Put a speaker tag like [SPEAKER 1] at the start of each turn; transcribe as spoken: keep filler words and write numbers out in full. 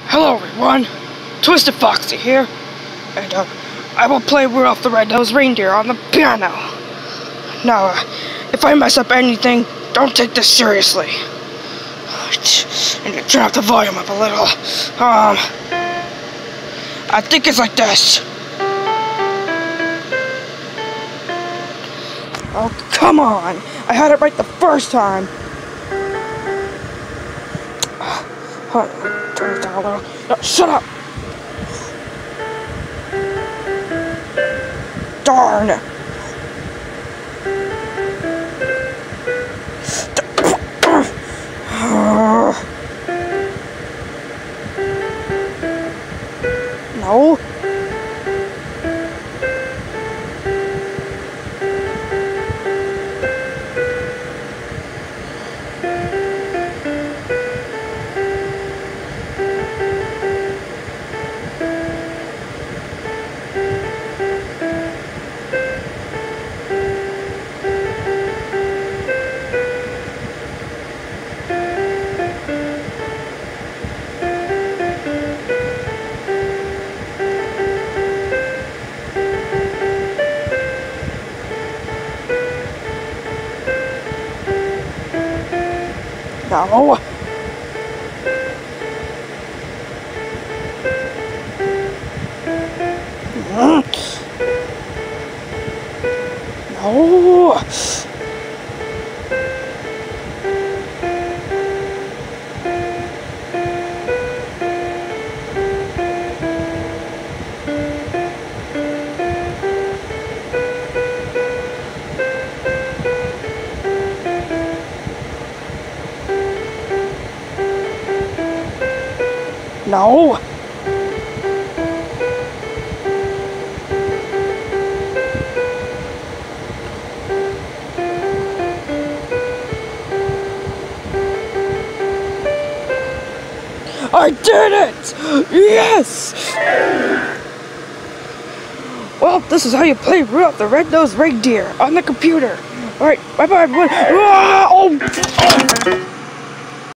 [SPEAKER 1] Hello everyone, Twisted Foxy here, and uh, I will play Rudolph the Red-Nosed Reindeer on the piano. Now, uh, if I mess up anything, don't take this seriously. I need to turn up the volume up a little. Um, I think it's like this. Oh, come on! I had it right the first time. Hold on, turn it down a little. No, shut up! Darn! No. No. No. No. I did it! Yes! Well, this is how you play Rudolph the Red-Nosed Reindeer on the computer. Alright, bye-bye everyone. Ah, oh.